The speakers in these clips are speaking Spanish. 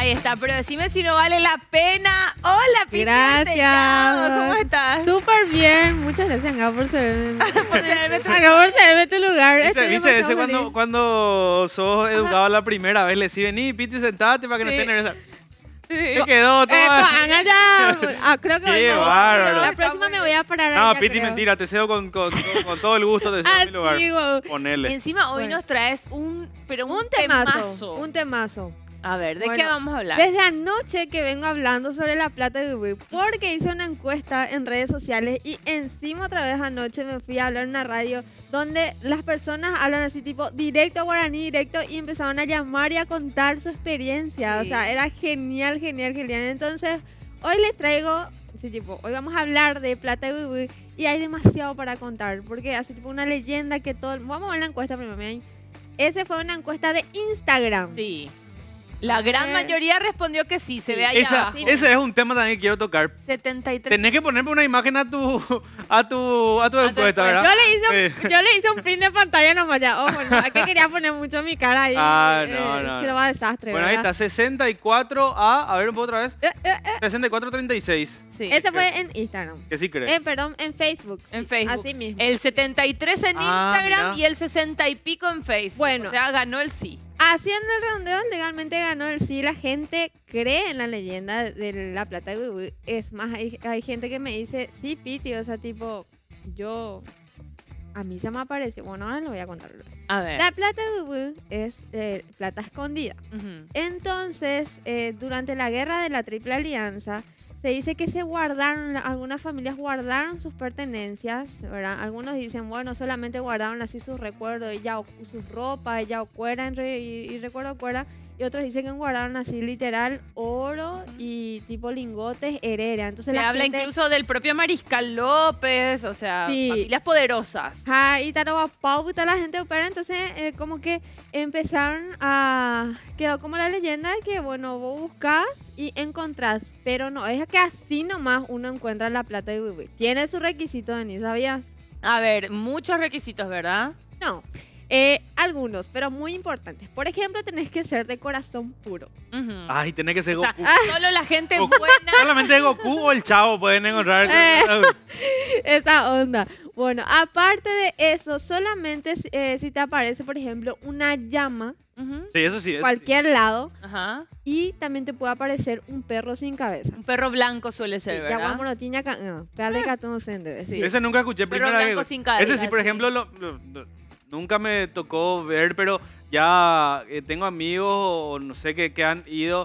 Ahí está, pero decime si no vale la pena. Hola, Piti. Gracias. ¿Cómo estás? Súper bien. Muchas gracias, Acá por servirme. Por servirme tu- Acá por servirme tu lugar. ¿Viste ese demasiado feliz. cuando sos educado la primera vez? Le decís, vení, Piti, sentate para que no Sí. estés nerviosa. Sí. ¿Qué quedó? Toma. Ana ya. Creo que Qué hoy me voy. bárbaro. La próxima me voy a parar. No, ahí, ya Piti, creo. mentira, te cedo con todo el gusto, te cedo mi lugar. Así, wow. Ponele. Encima hoy Bueno. nos traes un Un temazo. temazo. Un temazo. A ver, ¿de Bueno, qué vamos a hablar? Desde anoche que vengo hablando sobre la plata de Uruguay, porque hice una encuesta en redes sociales y encima otra vez anoche me fui a hablar en una radio donde las personas hablan así tipo directo guaraní, directo, y empezaron a llamar y a contar su experiencia. Sí. O sea, era genial, genial, genial. Entonces, hoy les traigo, así tipo, hoy vamos a hablar de plata de Uruguay y hay demasiado para contar, porque así tipo una leyenda que todo... Vamos a ver la encuesta primero, miren. Ese fue una encuesta de Instagram. Sí. La gran mayoría respondió que sí, se ve ahí abajo. Ese es un tema también que quiero tocar. 73. Tenés que ponerme una imagen a tu encuesta, ¿verdad? Yo le hice un print de pantalla nomás ya. Ojo, no, es que quería poner mucho mi cara ahí. No. Se lo va a desastre, Bueno, ahí ¿verdad? está, 64 a ver un poco otra vez. 64-36. Sí. Ese fue en Instagram. Que sí crees. Perdón, en Facebook. En Sí, Facebook. Así mismo. El 73 en Instagram mira. y el 60 y pico en Facebook. Bueno. O sea, ganó el sí. Haciendo el redondeo, legalmente ganó el sí. La gente cree en la leyenda de la plata de Uruguay. Es más, hay gente que me dice, sí, Piti, o sea, tipo, a mí se me apareció. Bueno, ahora lo voy a contar. A ver. La plata de Uruguay es plata escondida. Ujú. Entonces, durante la guerra de la Triple Alianza, se dice que algunas familias guardaron sus pertenencias, ¿verdad? Algunos dicen, bueno, solamente guardaron así sus recuerdos, sus ropas, y recuerdo cuerda. Y otros dicen que guardaron así literal oro y tipo lingotes heredia. Entonces Se la habla gente... incluso del propio Mariscal López, o sea, Sí. familias poderosas. Y Tarobapau y toda la gente opera, entonces como que empezaron quedó como la leyenda de que, bueno, vos buscás y encontrás, pero no, es que así nomás uno encuentra la plata de Uruguay. Tiene su requisito, Denis, ¿sabías? A ver, muchos requisitos, ¿verdad? No, algunos, pero muy importantes. Por ejemplo, tenés que ser de corazón puro. Ujú. Ay, tenés que ser O sea, Goku. solo la gente Goku. buena. Solamente Goku o el Chavo pueden encontrar. Esa onda. Bueno, aparte de eso, solamente si te aparece, por ejemplo, una llama, Ujú. Sí, eso sí. cualquier lado, Ajá. y también te puede aparecer un perro sin cabeza. Un perro blanco suele ser, Ya ¿verdad? vamos no tiña no, pegarle catón sende, sí. Sí. Ese nunca escuché. Perro Primera blanco vez. sin cabeza, Ese sí, por sí. ejemplo, nunca me tocó ver, pero ya tengo amigos o no sé que han ido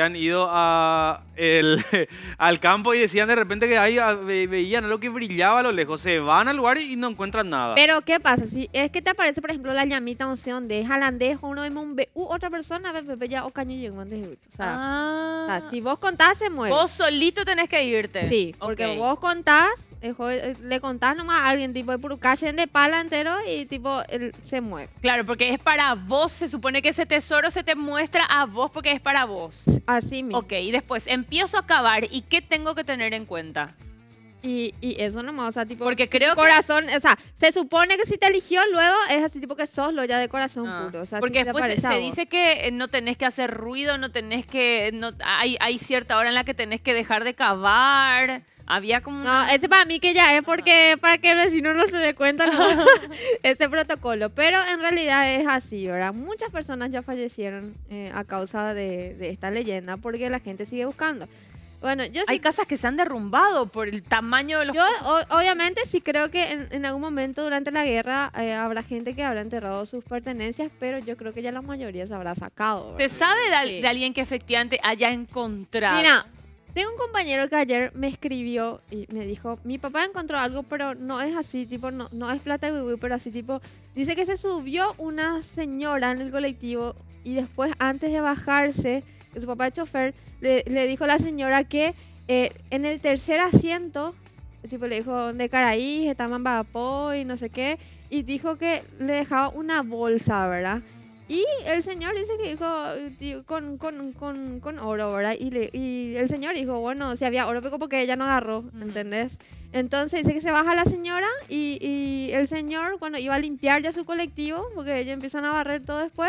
al campo y decían de repente que ahí veían algo que brillaba a lo lejos. Se van al lugar y no encuentran nada. Pero, ¿qué pasa? Si es que te aparece, por ejemplo, la llamita, no sé dónde, jalandejo, uno ve un otra persona, ve ya, o caño llegó antes de o sea, si vos contás, se mueve. Vos solito tenés que irte. Sí, porque Ok. vos contás, le contás nomás a alguien, tipo, de puro calle de pala entero y, tipo, él se mueve. Claro, porque es para vos. Se supone que ese tesoro se te muestra a vos porque es para vos. Así mismo. Ok, y después empiezo a cavar. ¿Y qué tengo que tener en cuenta? Y eso nomás, o sea, tipo, Porque creo que... corazón, o sea, se supone que si te eligió luego es así, tipo, que sos lo ya de corazón Ah, puro. O sea, porque si te después aparece a se vos. dice que no tenés que hacer ruido, no tenés que... hay cierta hora en la que tenés que dejar de cavar. Había como... No, ese para mí que ya es porque para que el vecino no se dé cuenta, ¿no? Ese protocolo. Pero en realidad es así, ¿verdad? Muchas personas ya fallecieron a causa de esta leyenda porque la gente sigue buscando. Bueno, yo Hay sí, casas que se han derrumbado por el tamaño de los... obviamente sí creo que en algún momento durante la guerra habrá gente que habrá enterrado sus pertenencias, pero yo creo que ya la mayoría se habrá sacado, ¿Se ¿verdad? sabe Sí. de alguien que efectivamente haya encontrado? Mira, tengo un compañero que ayer me escribió y me dijo, mi papá encontró algo, pero no es así, tipo, no es plata de Uruguay, pero así, tipo, dice que se subió una señora en el colectivo y después, antes de bajarse, que su papá es chofer, le dijo a la señora que en el tercer asiento, tipo, le dijo, de Caraí, estaba en Bapó y no sé qué, y dijo que le dejaba una bolsa, ¿verdad? Y el señor dice que dijo con oro, ¿verdad? Y el señor dijo, bueno, si había oro, porque ella no agarró, ¿entendés? Entonces dice que se baja la señora y el señor, cuando iba a limpiar ya su colectivo, porque ellos empiezan a barrer todo después,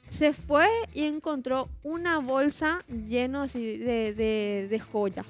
se fue y encontró una bolsa lleno así de joyas.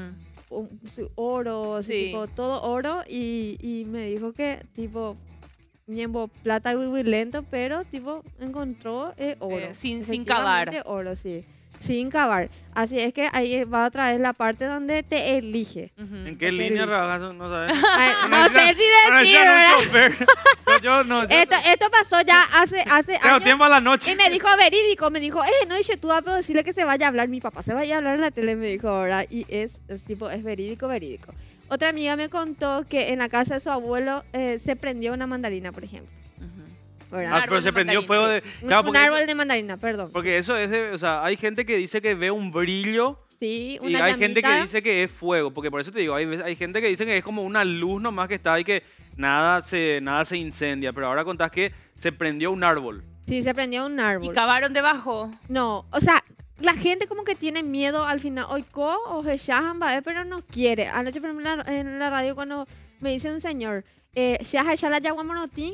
Oro, así, Sí. tipo, todo oro. Y me dijo que, tipo, ñembo plata muy lento, pero, tipo, encontró oro. Sin cavar. Efectivamente, oro, sí. Sin cavar. Así es que ahí va otra vez la parte donde te elige. ¿En qué línea trabajas? No sabes. Ay, no sé si decir, ¿verdad? Yo no. Esto pasó ya hace Tengo años. tiempo a la noche. Y me dijo verídico, me dijo, no dice tú vas a decirle que se vaya a hablar, mi papá se vaya a hablar en la tele, me dijo, ¿verdad? Y es tipo, es verídico. Otra amiga me contó que en la casa de su abuelo se prendió una mandarina, por ejemplo. ¿Verdad? Ah, pero se prendió mandarina. fuego de... Un Claro, porque árbol de mandarina, perdón. porque eso es de... O sea, hay gente que dice que ve un brillo Sí, y una hay gente que llamita. dice que es fuego. Porque por eso te digo, hay gente que dice que es como una luz nomás que está y que nada se incendia. Pero ahora contás que se prendió un árbol. Sí, se prendió un ¿Y árbol. cavaron debajo? No, o sea, la gente como que tiene miedo al final. Oiko o Shahan va pero no quiere. Anoche, por ejemplo, en la radio cuando me dice un señor, Shaha Shala Yaguamonoti,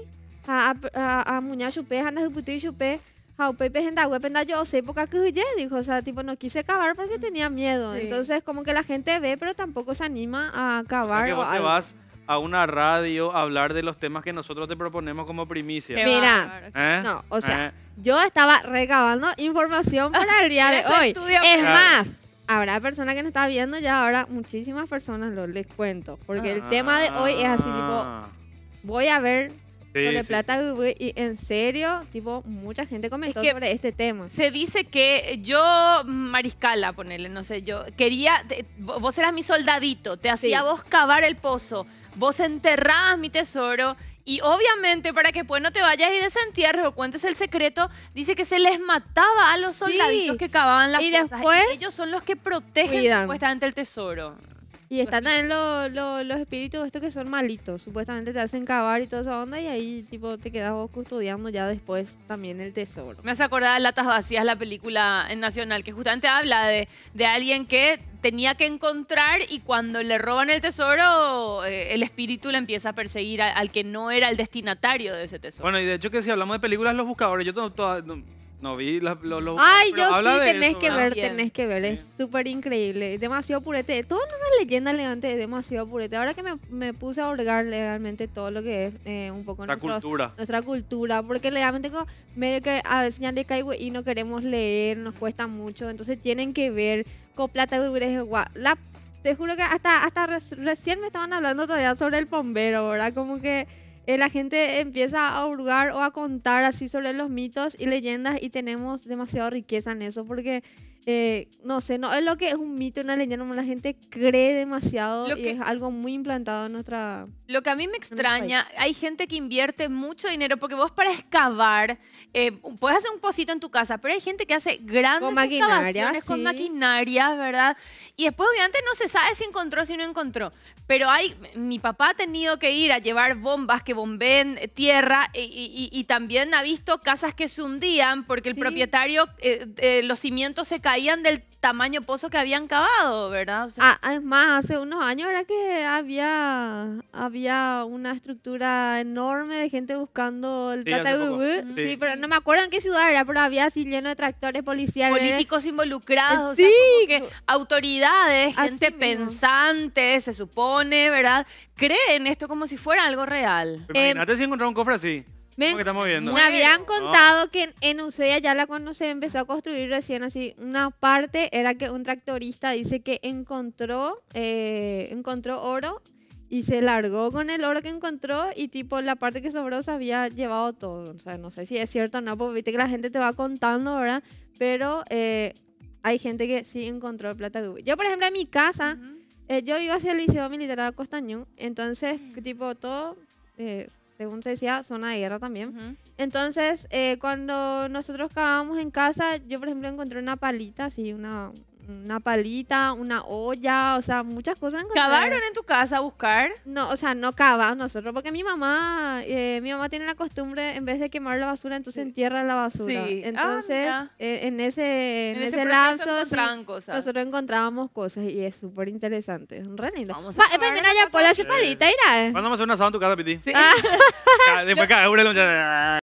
a Muña Chupe, Ana Juputi Chupe, a Upepe Genda Huependa yo sé época que dijo, o sea, tipo, no quise cavar porque tenía miedo. Sí. Entonces, como que la gente ve, pero tampoco se anima a O sea, cavar. que o vos te algo. vas a una radio a hablar de los temas que nosotros te proponemos como primicia. Qué Mira, bárbaro. ¿Eh? No, o sea, ¿Eh? yo estaba recabando información para el día de Eso hoy. estudia Es Claro. más, habrá personas que nos está viendo ya ahora, muchísimas personas les cuento. Porque el tema de hoy es así, tipo, Ah, voy a ver sí, sobre sí, plata y en serio, tipo, mucha gente comentó Es que- sobre este tema. Se dice que yo, Mariscala, ponele, no sé, yo quería, vos eras mi soldadito, te hacía Sí. vos cavar el pozo, vos enterrabas mi tesoro y obviamente para que pues no te vayas y desentierres o cuentes el secreto, dice que se les mataba a los soldaditos Sí. que cavaban las Y fosas. después Y ellos son los que protegen cuidan. supuestamente el tesoro. Y están también los espíritus estos que son malitos. Supuestamente te hacen cavar y toda esa onda y ahí, tipo, te quedas vos custodiando ya después también el tesoro. Me hace acordar de Latas Vacías, la película en Nacional, que justamente habla de alguien que tenía que encontrar y cuando le roban el tesoro, el espíritu le empieza a perseguir al que no era el destinatario de ese tesoro. Bueno, y de hecho que si hablamos de películas, Los Buscadores, yo no vi los Ay, pero yo habla sí, de tenés eso, que ¿verdad? ver, Bien. tenés que ver, es Sí. súper increíble, demasiado purete, toda una leyenda elegante, es demasiado purete. Ahora que me puse a hurgar legalmente todo lo que es un poco La cultura. nuestra cultura, porque legalmente como medio que a veces ya le caigo y no queremos leer, nos cuesta mucho, entonces tienen que ver con plata te juro que hasta recién me estaban hablando todavía sobre el bombero, ¿verdad? Como que la gente empieza a hurgar o a contar así sobre los mitos y leyendas y tenemos demasiada riqueza en eso porque, no sé, no es lo que es un mito, una leyenda, la gente cree demasiado Lo y que- es algo muy implantado en nuestra... Lo que a mí me extraña, hay gente que invierte mucho dinero porque vos para excavar, puedes hacer un pocito en tu casa, pero hay gente que hace grandes Con maquinaria, excavaciones con sí. maquinaria, ¿verdad? Y después obviamente no se sabe si encontró, si no encontró. Pero mi papá ha tenido que ir a llevar bombas que bombeen tierra y también ha visto casas que se hundían porque el Sí. propietario, los cimientos se caían del tamaño pozo que habían cavado, ¿verdad? O sea, Es más, hace unos años era que había una estructura enorme de gente buscando el Sí, plata hace de poco. Bubú. Sí, Sí, pero no me acuerdo en qué ciudad era, pero había así lleno de tractores policiales. políticos involucrados, o sea, Sí. como que autoridades, Así gente mismo. pensante, se supone, ¿verdad? Creen esto como si fuera algo real. Pero imagínate si encontrar un cofre así. Me, ¿Cómo que estamos viendo? me habían No. contado que en Ushuaia, ya cuando se empezó a construir recién así, una parte era que un tractorista dice que encontró oro y se largó con el oro que encontró y tipo la parte que sobró se había llevado todo. O sea, no sé si es cierto o no, porque viste que la gente te va contando, ¿verdad? Pero hay gente que sí encontró plata. Yo, por ejemplo, en mi casa, Ujú. yo iba hacia el Liceo Militar de Costañón, entonces, tipo, todo, según se decía, zona de guerra también. Ujú. Entonces, cuando nosotros cavábamos en casa, yo, por ejemplo, encontré una palita, así, una palita, una olla, o sea, muchas cosas encontré. ¿Cavaron en tu casa a buscar? No, o sea, no cavamos nosotros, porque mi mamá tiene la costumbre, en vez de quemar la basura, entonces Sí. entierra la basura. Sí. Ah, Entonces, mira. en ese proceso lapso, sí, encontraban cosas. nosotros encontrábamos cosas y es súper interesante, es re lindo. Vamos a Va, cavar mira, en ya la por la Sí. palita, irá. ¿Cuándo vamos a hacer un asado en tu casa, Piti? Sí. Después cada uno